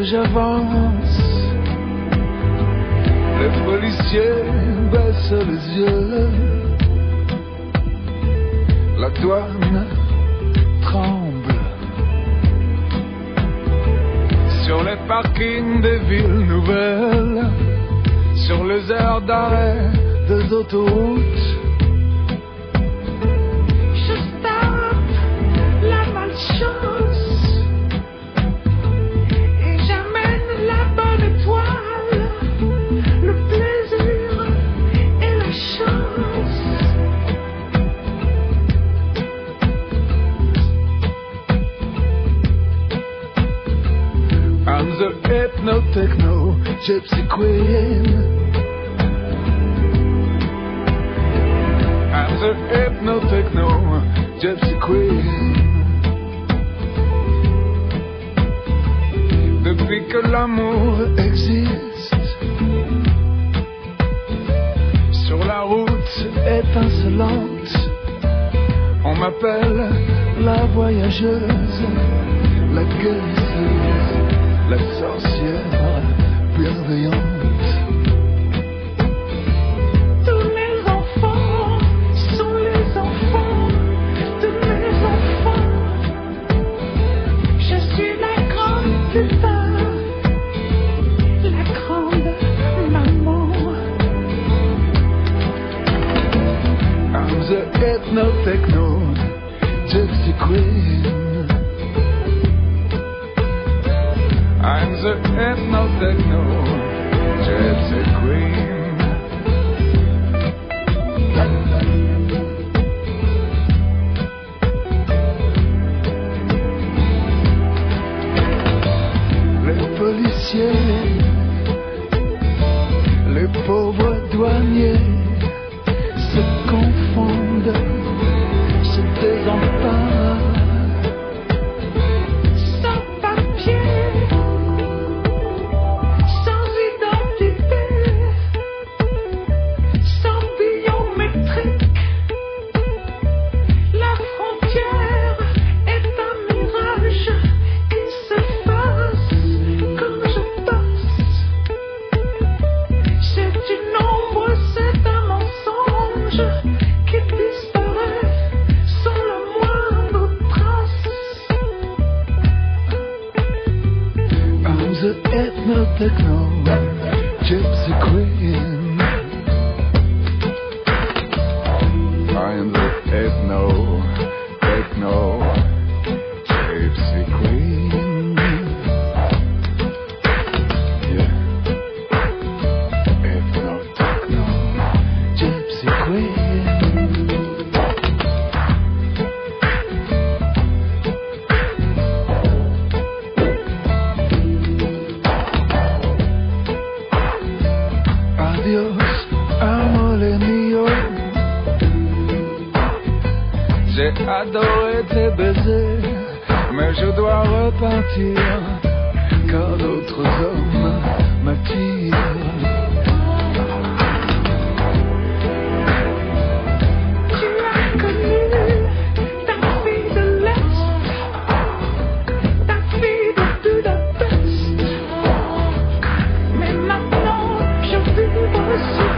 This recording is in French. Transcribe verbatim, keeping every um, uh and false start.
j'avance, les policiers baissent les yeux, la douane tremble. Sur les parkings des villes nouvelles, sur les aires d'arrêt des autoroutes, je tape la malchance et j'amène la bonne étoile, le plaisir et la chance. I'm the hypno-techno gypsy queen. I'm the hypno-techno gypsy queen. Depuis que l'amour existe, sur la route étincelante, on m'appelle la voyageuse, la guérisseuse, la sorcière bienveillante. Tous mes enfants sont les enfants de mes enfants. Je suis la grande putain, la grande maman. I'm the hypno-techno gypsy queen. I'm the hypno-techno gypsy queen. Les policiers, les pauvres douaniers se confondent, se désemparent. Sans papier, sans identité, sans biométrique, la frontière est un mirage qui s'efface quand je passe. C'est une ombre, c'est un mensonge qui disparaît sans la moindre trace. I'm the hypno-techno gypsy queen. I'm the hypno-techno gypsy queen. Yeah. Hypno-techno gypsy queen. Adios, amore mio. J'ai adoré tes baisers, mais je dois repartir, car d'autres hommes m'attirent. Tu as connu ta fille de l'Est, ta fille de Budapest. Mais maintenant je vibre sur